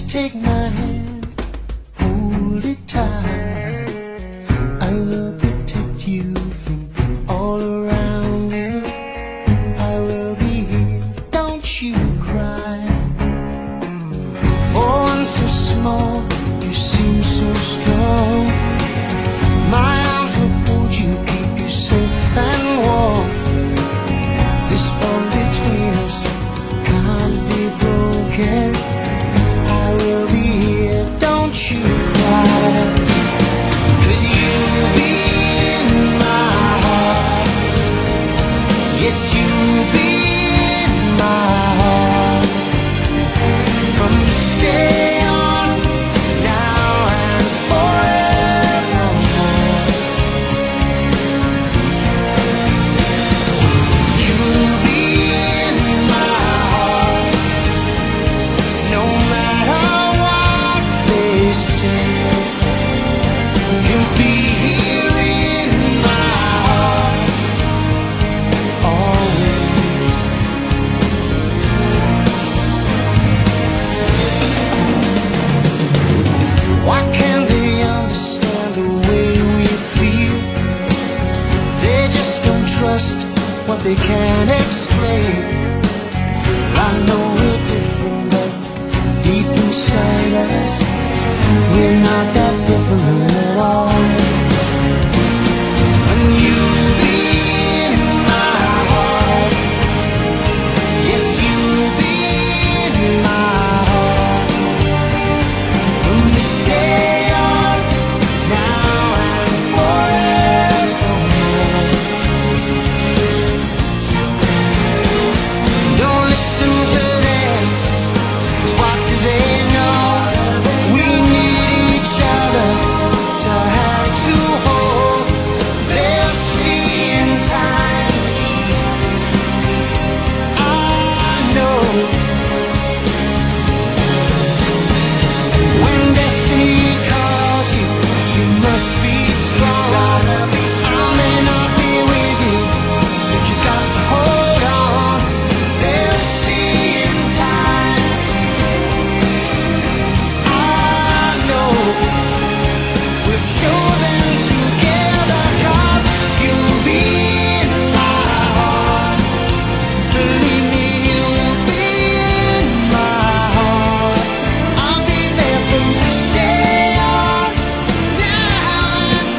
take my hand, hold it tight. I will protect you from all around you. I will be here, don't you cry. For one so small, you seem so strong. My arms will hold you, keep you safe and warm. This bond between us can't be broken. I will be here, don't you cry. 'Cause you'll be in my heart. Yes, you'll be in my heart. From this day on, now and forevermore. You'll be in my heart. No matter what they say, you'll be here in my heart always. Why can't they understand the way we feel? They just don't trust what they can't explain. I know we're different, but deep inside us, we're not that different at all. And you'll be in my heart. Yes, you'll be in my heart. From this day on, now and forevermore. Don't listen to them, 'cause what do they know? We need each other to have to hold. They'll see in time. I know. When destiny calls you, you must be strong. I may not be with you, but you got to hold on. They'll see in time. I know. We'll show them together, 'cause you'll be in my heart. Believe me, you'll be in my heart. I'll be there from this day on, now and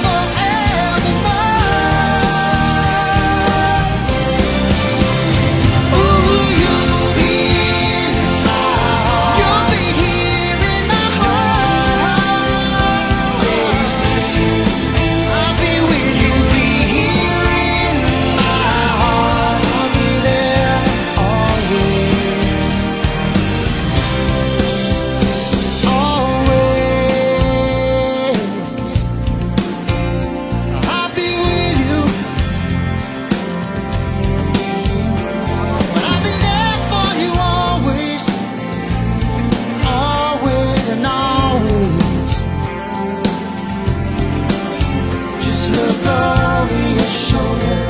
forevermore. Ooh, you'll be in my heart. You'll be here in my heart. I'll be with you, be here in my heart. I'll be there always, always. I'll be with you, I'll be there for you always, always and always. Just look over your shoulder.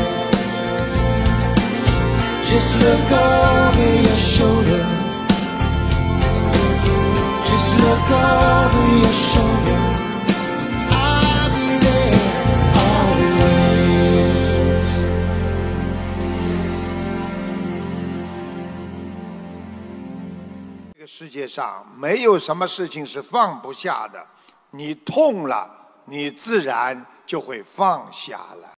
Just look over your shoulder. Just look over your shoulder. I'll be there always. 这个世界上没有什么事情是放不下的，你痛了，你自然就会放下了。